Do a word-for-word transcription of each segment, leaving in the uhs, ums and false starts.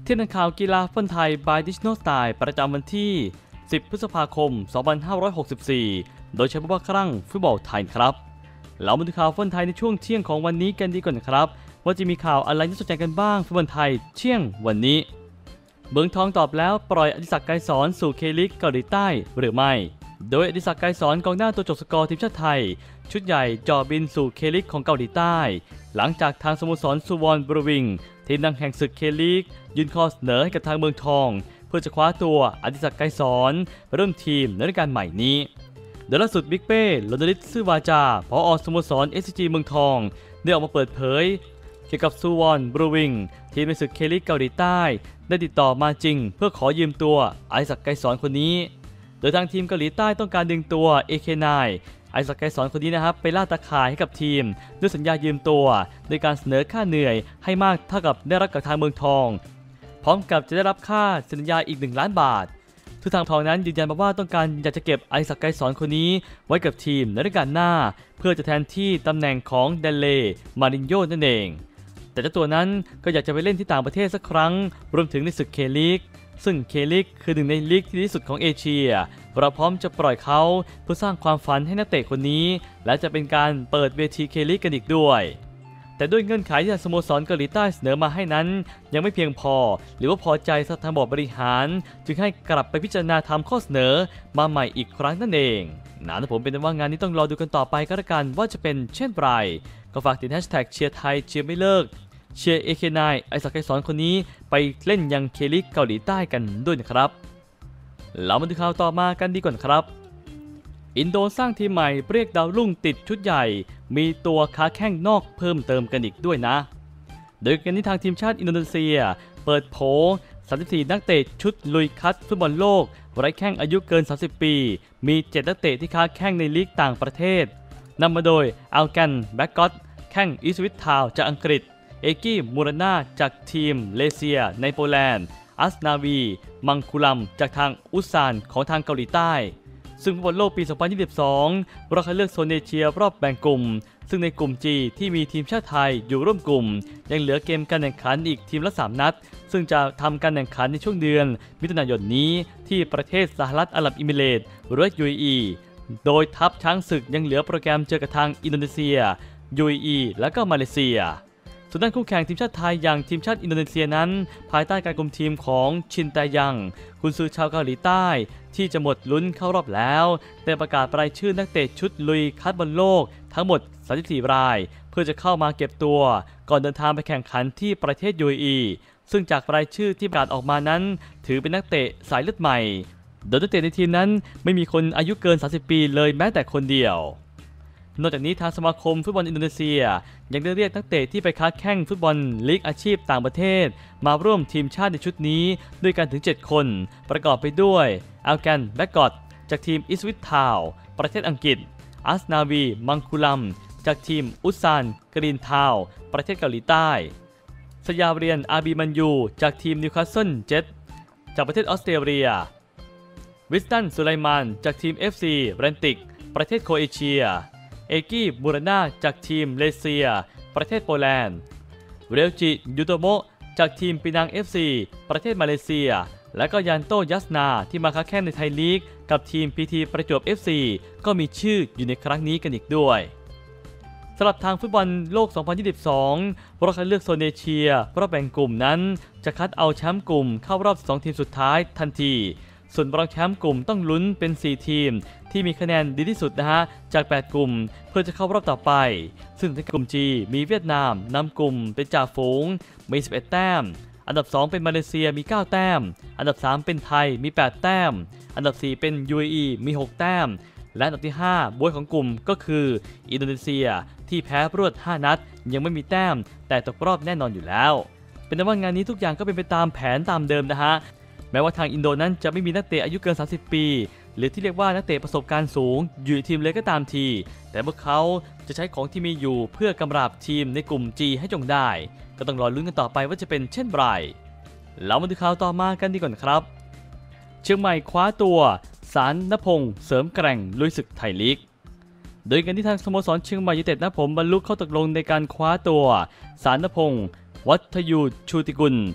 ที่นักข่าวกีฬาฟุตบอลไทย by Digital Style ประจำวันที่สิบพฤษภาคมสองพันห้าร้อยหกสิบสี่โดยใช้ผู้ว่าครั่งฟุตบอลไทยครับเรามาดูข่าวฟุตบอลไทยในช่วงเที่ยงของวันนี้กันดีก่อนครับว่าจะมีข่าวอะไรน่าสนใจกันบ้างฟุตบอลไทยเที่ยงวันนี้เมืองทองตอบแล้วปล่อยอดิศักดิ์ ไกรสอนสู่เคลีกเกาหลีใต้หรือไม่โดยอดิศักดิ์ ไกรสอนกองหน้าตัวจบสกอร์ทีมชาติไทยชุดใหญ่จ่อบินสู่เคลีกของเกาหลีใต้หลังจากทางสโมสรซูวอนบรูวิงทีมดังแห่งศึกเคลีกยื่นข้อเสนอให้กับทางเมืองทองเพื่อจะคว้าตัวอดิศักดิ์ ไกรสอนไปร่วมทีมในฤดูกาลใหม่นี้โดยล่าสุดบิ๊กเป้ลนฤทธิ์ซื่อวาจาผอ.สโมสร เอส ซี จี เมืองทองได้ออกมาเปิดเผยเกี่ยวกับซูวอนบรูวิงทีมในศึกเคลีกเกาหลีใต้ได้ติดต่อมาจริงเพื่อขอยืมตัวอดิศักดิ์ ไกรสอนคนนี้โดยทางทีมเกาหลีใต้ต้องการดึงตัว เอ เค ไนน์ อดิศักดิ์ ไกรสอนคนนี้นะครับไปล่าตาข่ายให้กับทีมด้วยสัญญายืมตัวโดยการเสนอค่าเหนื่อยให้มากเท่ากับได้รับกับทางเมืองทองพร้อมกับจะได้รับค่าสัญญาอีกหนึ่งล้านบาททุกทางทองนั้นยืนยันมาว่าต้องการอยากจะเก็บอดิศักดิ์ ไกรสอนคนนี้ไว้กับทีมในฤดูกาลหน้าเพื่อจะแทนที่ตำแหน่งของเดเลมารินโญ่นั่นเองแต่เจ้าตัวนั้นก็อยากจะไปเล่นที่ต่างประเทศสักครั้งรวมถึงในศึกเคลีกซึ่งเคลีกคือหนึ่งในลีกที่ดีที่สุดของเอเชียเราพร้อมจะปล่อยเขาเพื่อสร้างความฝันให้นักเตะคนนี้และจะเป็นการเปิดเวทีเคลีกกันอีกด้วยแต่ด้วยเงื่อนไขที่ทางสโมสรเกาหลีใต้เสนอมาให้นั้นยังไม่เพียงพอหรือว่าพอใจทางบอร์ดบริหารจึงให้กลับไปพิจารณาทำข้อเสนอมาใหม่อีกครั้งนั่นเองนะแต่ผมเป็นว่างานนี้ต้องรอดูกันต่อไปก็แล้วกันว่าจะเป็นเช่นไรก็ฝากติดแฮชแท็กเชียร์ไทยเชียร์ไม่เลิกเชียร์ เอ เค ไนน์ อดิศักดิ์ ไกรสอนคนนี้ไปเล่นยังเคลีกเกาหลีใต้กันด้วยนะครับเรามาดูข่าวต่อมากันดีก่อนครับอินโดสร้างทีมใหม่เรียกดาวรุ่งติดชุดใหญ่มีตัวค้าแข้งนอกเพิ่มเติมกันอีกด้วยนะโดยกันที่ทางทีมชาติอินโดนีเซียเปิดโผสามสิบสี่นักเตะชุดลุยคัดฟุตบอลโลกไร้แข้งอายุเกินสามสิบปีมีเจ็ดนักเตะที่ค้าแข้งในลีกต่างประเทศนำมาโดยอัลแกนแบ็กก็อตแข้งอิสวิตทาวจากอังกฤษเอกี้มูราน่าจากทีมเลเซียในโปแลนด์อัสนาวีมังคุลัมจากทางอุซซานของทางเกาหลีใต้ซึ่งฟุตบอลโลกปีสองพันยี่สิบสองรอบคัดเลือกโซนเอเชียรอบแบ่งกลุ่มซึ่งในกลุ่ม G ที่มีทีมชาติไทยอยู่ร่วมกลุ่มยังเหลือเกมการแข่งขันอีกทีมละสามนัดซึ่งจะทำการแข่งขันในช่วงเดือนมิถุนายนนี้ที่ประเทศสหรัฐอาหรับเอมิเรตส์หรือ ยู เอ อี โดยทัพช้างศึกยังเหลือโปรแกรมเจอกับทางอินโดนีเซีย ยู เอ อี และก็มาเลเซียส่วนด้านคู่แข่งทีมชาติไทยอย่างทีมชาติอินโดนีเซียนั้นภายใต้การคุมทีมของชินแตยังกุนซือชาวเกาหลีใต้ที่จะหมดลุ้นเข้ารอบแล้วได้ประกาศรายชื่อนักเตะชุดลุยคัดบอลโลกทั้งหมดสามสิบสี่รายเพื่อจะเข้ามาเก็บตัวก่อนเดินทางไปแข่งขันที่ประเทศ ยู เอ อี ซึ่งจากรายชื่อที่ประกาศออกมานั้นถือเป็นนักเตะสายเลือดใหม่โดยนักเตะในทีมนั้นไม่มีคนอายุเกินสามสิบปีเลยแม้แต่คนเดียวนอกจากนี้ทางสมาคมฟุตบอลอินโดนีเซียยังได้เรียกนักเตะที่ไปค้าแข่งฟุตบอลลีกอาชีพต่างประเทศมาร่วมทีมชาติในชุดนี้ด้วยกันถึงเจ็ดคนประกอบไปด้วยอัลแกนแบ็กก็อตจากทีมอิสวิตทาวประเทศอังกฤษอัสนาวีมังคุลัมจากทีมอุซซานกรีนทาวประเทศเกาหลีใต้สยามเรียนอาบีมันยูจากทีมนิวคาสเซิลเจ็ตจากประเทศออสเตรเลียวิสตันสุไลมานจากทีม เอฟ ซี แรนติกประเทศโครเอเชียเอกี้มูราน่าจากทีมเลเซียประเทศโปแลนด์เรลจิยูโตโมะจากทีมปีนัง เอฟ ซี ประเทศมาเลเซียและก็ยันโตยัสนาที่มาค้าแข่งในไทยลีกกับทีม พี ที ประจวบ เอฟ ซี ก็มีชื่ออยู่ในครั้งนี้กันอีกด้วยสำหรับทางฟุตบอลโลก สองพันยี่สิบสอง รอบคัดเลือกโซนเอเชียรอบแบ่งกลุ่มนั้นจะคัดเอาแชมป์กลุ่มเข้ารอบสองทีมสุดท้ายทันทีส่วนรองแชมป์กลุ่มต้องลุ้นเป็นสี่ทีมที่มีคะแนนดีที่สุดนะฮะจากแปดกลุ่มเพื่อจะเข้ารอบต่อไปซึ่งในกลุ่ม G มีเวียดนามนำกลุ่มเป็นจ่าฝูงมีสิบเอ็ดแต้มอันดับสองเป็นมาเลเซียมีเก้าแต้มอันดับสามเป็นไทยมีแปดแต้มอันดับสี่เป็น ยู เอ อี มีหกแต้มและอันดับที่ห้าบวยของกลุ่มก็คืออินโดนีเซียที่แพ้รวดห้านัดยังไม่มีแต้มแต่ตกรอบแน่นอนอยู่แล้วเป็นแต่ว่างานนี้ทุกอย่างก็เป็นไปตามแผนตามเดิมนะฮะแม้ว่าทางอินโดนั้นจะไม่มีนักเตะอายุเกินสามสิบปีหรือที่เรียกว่านักเตะประสบการณ์สูงอยู่ในทีมเล็กก็ตามทีแต่พวกเขาจะใช้ของที่มีอยู่เพื่อกำราบทีมในกลุ่ม G ให้จงได้ก็ต้องรอลุ้นกันต่อไปว่าจะเป็นเช่นไรเรามาดูข่าวต่อมากันดีก่อนครับเชียงใหม่คว้าตัวสารณพงษ์เสริมแกร่งลุยศึกไทยลีกโดยการที่ทางสโมสรเชียงใหม่ยูไนเต็ดนะผมบรรลุข้อตกลงในการคว้าตัวสารณพงษ์วัฒยูชูติกุล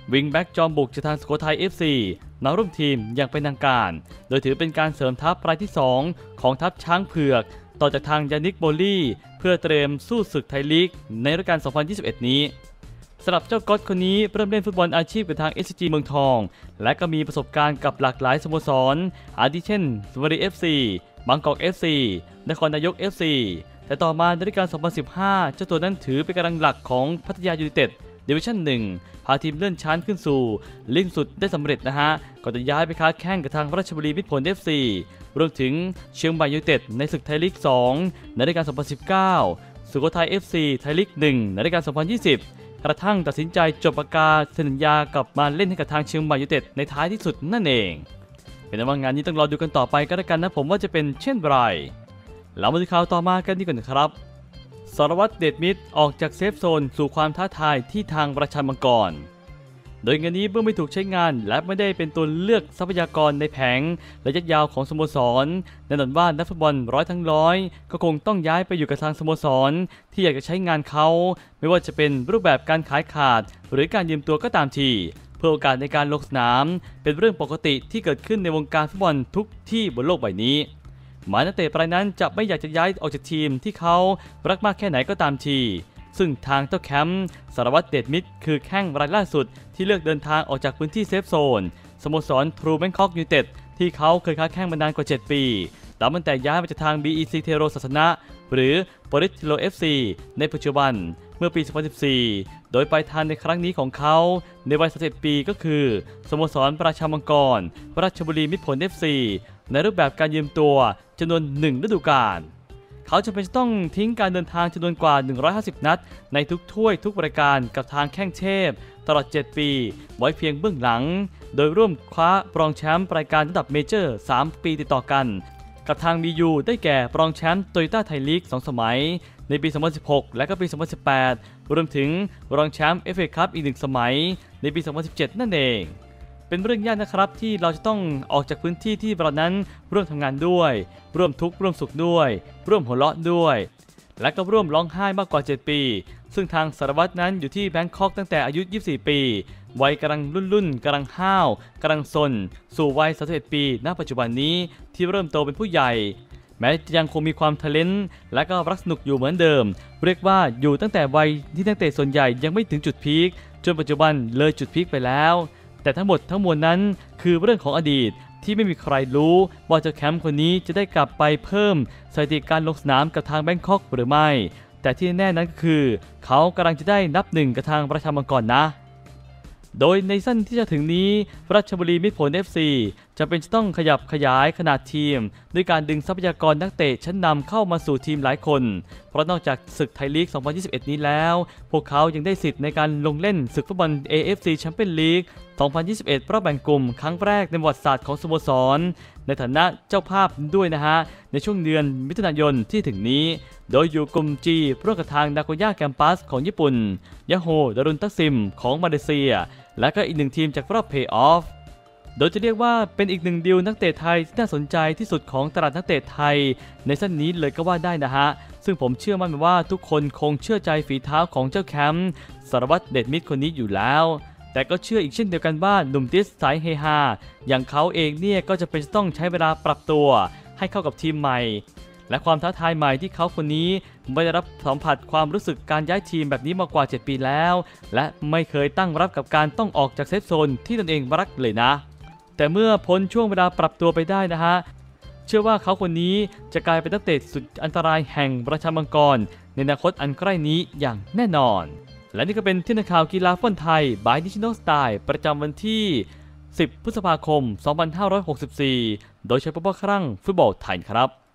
วิงแบ็กจอมบุกจากทางสุโขทัย เอฟ ซี มาร่วมทีมอย่างเป็นทางการโดยถือเป็นการเสริมทัพรายที่สองของทัพช้างเผือกต่อจากทางยานิกโบลี่เพื่อเตรียมสู้ศึกไทยลีกในฤดูกาล สองพันยี่สิบเอ็ด นี้สำหรับเจ้าก๊อตคนนี้เริ่มเล่นฟุตบอลอาชีพกับทาง เอส ซี จี เมืองทองและก็มีประสบการณ์กับหลากหลายสโมสรอาทิเช่นสุวรรณ เอฟ ซี บางกอก เอฟ ซี นครนายก เอฟ ซี แต่ต่อมาในฤดูกาล สองพันสิบห้า เจ้าตัวนั้นถือเป็นกำลังหลักของพัทยายูไนเต็ดดิวิชั่นหนึ่งพาทีมเลื่อนชั้นขึ้นสู่ลีกสุดได้สำเร็จนะฮะก่อนจะย้ายไปค้าแข่งกับทางราชบุรีมิตรผล เอฟ ซี รวมถึงเชียงใหม่ยูไนเต็ดในศึกไทยลีกสองในฤดูกาล สองพันสิบเก้า สุโขทัย เอฟ ซี ไทยลีกหนึ่งในฤดูกาล สองพันยี่สิบ กระทั่งตัดสินใจจบปากกาเซ็นสัญญากลับมาเล่นให้กับทางเชียงใหม่ยูไนเต็ดในท้ายที่สุดนั่นเองเป็นว่างานนี้ต้องรอดูกันต่อไปก็แล้วกันนะผมว่าจะเป็นเช่นไรเรามาดูข่าวต่อมากันดีกว่านะครับสรวัตรเดชมิตรออกจากเซฟโซนสู่ความท้าทายที่ทางประชันมังกรโดยงานนี้เมื่อไม่ถูกใช้งานและไม่ได้เป็นตัวเลือกทรัพยากรในแผงระยะยาวของสโมสรแน่นอนว่านักฟุตบอลร้อยทั้งร้อยก็คงต้องย้ายไปอยู่กับทางสโมสรที่อยากจะใช้งานเขาไม่ว่าจะเป็นรูปแบบการขายขาดหรือการยืมตัวก็ตามทีเพื่อโอกาสในการลงสนามเป็นเรื่องปกติที่เกิดขึ้นในวงการฟุตบอลทุกที่บนโลกใบนี้หมายนักเตะรายนั้นจะไม่อยากจะย้ายออกจากทีมที่เขารักมากแค่ไหนก็ตามทีซึ่งทางเจ้าแคมป์สรวัตรเดชมิตรคือแข้งรายล่าสุดที่เลือกเดินทางออกจากพื้นที่เซฟโซนสโมสรทรูแบงคอกยูไนเต็ดที่เขาเคยค้าแข้งมานานกว่าเจ็ดปีแต่ตั้งแต่ย้ายมาจากทาง บี อี ซี เทโรศาสนะหรือปริทิโล เอฟ ซี ในปัจจุบันเมื่อปี สองพันสิบสี่ โดยปลายทางในครั้งนี้ของเขาในวัยสามสิบเอ็ดปีก็คือสโมสรประชามังกรราชบุรีมิตรผล เอฟ ซี ในรูปแบบการยืมตัวจำนวนหนึ่งฤดูกาลเขาจะเป็นต้องทิ้งการเดินทางจำนวนกว่าหนึ่งร้อยห้าสิบนัดในทุกถ้วยทุกรายการกับทางแข้งเทพตลอดเจ็ดปีไว้เพียงเบื้องหลังโดยร่วมคว้ารองแชมป์รายการระดับเมเจอร์สามปีติดต่อกันกับทาง บี ยู ได้แก่รองแชมป์โตโยต้าไทยลีกสองสมัยในปี สองพันสิบหก และก็ปี สองพันสิบแปด รวมถึงรองแชมป์ เอฟ เอ คัพอีกหนึ่งสมัยในปี สองพันสิบเจ็ด นั่นเองเป็นเรื่องยากนะครับที่เราจะต้องออกจากพื้นที่ที่เรานั้นร่วมทำงานด้วยร่วมทุกข์ร่วมสุขด้วยร่วมหัวเราะด้วยและก็ร่วมร้องไห้มากกว่าเจ็ดปีซึ่งทางสารวัตรนั้นอยู่ที่แบงคอกตั้งแต่อายุยี่สิบสี่ปีวัยกำลังรุ่นรุ่นกำลังห้าวกำลังซนสู่วัยสามสิบเอ็ดปีณปัจจุบันนี้ที่เริ่มโตเป็นผู้ใหญ่แม้จะยังคงมีความทะเลนและก็รักสนุกอยู่เหมือนเดิมเรียกว่าอยู่ตั้งแต่วัยที่นักเตะส่วนใหญ่ยังไม่ถึงจุดพีคจนปัจจุบันเลยจุดพีคไปแล้วแต่ทั้งหมดทั้งมวลนั้นคือเรื่องของอดีตที่ไม่มีใครรู้ว่าเจ้าแคมป์คนนี้จะได้กลับไปเพิ่มสถิติการลงสนามกับทางแบงคอกหรือไม่แต่ที่แน่นั้นก็คือเขากำลังจะได้นับหนึ่งกับทางประชามังกรนะโดยในสั้นที่จะถึงนี้ราชบุรีมิตรผล เอฟ ซี จะเป็นจะต้องขยับขยายขนาดทีมด้วยการดึงทรัพยากรนักเตะชั้นนำเข้ามาสู่ทีมหลายคนเพราะนอกจากศึกไทยลีก สองพันยี่สิบเอ็ด นี้แล้วพวกเขายังได้สิทธิ์ในการลงเล่นศึกฟุตบอล เอ เอฟ ซี Champions League สองพันยี่สิบเอ็ด รอบแบ่งกลุ่มครั้งแรกในประวัติศาสตร์ของสโมสรในฐานะเจ้าภาพด้วยนะฮะในช่วงเดือนมิถุนายนที่ถึงนี้โดยอยู่กลุ่ม G ร่วมกับทางนาโกย่าแคมปัสของญี่ปุ่นยาโฮดารุนตักซิมของมาเลเซียและก็อีกหนึ่งทีมจากรอบเพลย์ออฟโดยจะเรียกว่าเป็นอีกหนึ่งดีลนักเตะไทยที่น่าสนใจที่สุดของตลาดนักเตะไทยในสั้นนี้เลยก็ว่าได้นะฮะซึ่งผมเชื่อมั่นว่าทุกคนคงเชื่อใจฝีเท้าของเจ้าแคมป์สรวัตรเดชมิตรคนนี้อยู่แล้วแต่ก็เชื่ออีกเช่นเดียวกันว่าหนุ่มติสสายเฮฮาอย่างเขาเองเนี่ยก็จะเป็นต้องใช้เวลาปรับตัวให้เข้ากับทีมใหม่และความท้าทายใหม่ที่เขาคนนี้ไม่ได้รับสัมผัสความรู้สึกการย้ายทีมแบบนี้มากว่าเจ็ดปีแล้วและไม่เคยตั้งรับกับการต้องออกจากเซฟโซนที่ตนเองรักเลยนะแต่เมื่อพ้นช่วงเวลาปรับตัวไปได้นะฮะเชื่อว่าเขาคนนี้จะกลายเป็นนักเตะสุดอันตรายแห่งประชามังกรในอนาคตอันใกล้นี้อย่างแน่นอนและนี่ก็เป็นที่นักข่าวกีฬาฟุตบอลไทย by Digital Style ประจำวันที่สิบพฤษภาคมสองพันห้าร้อยหกสิบสี่โดยใช้โปรแกรมครั้งฟุตบอลไทยครับ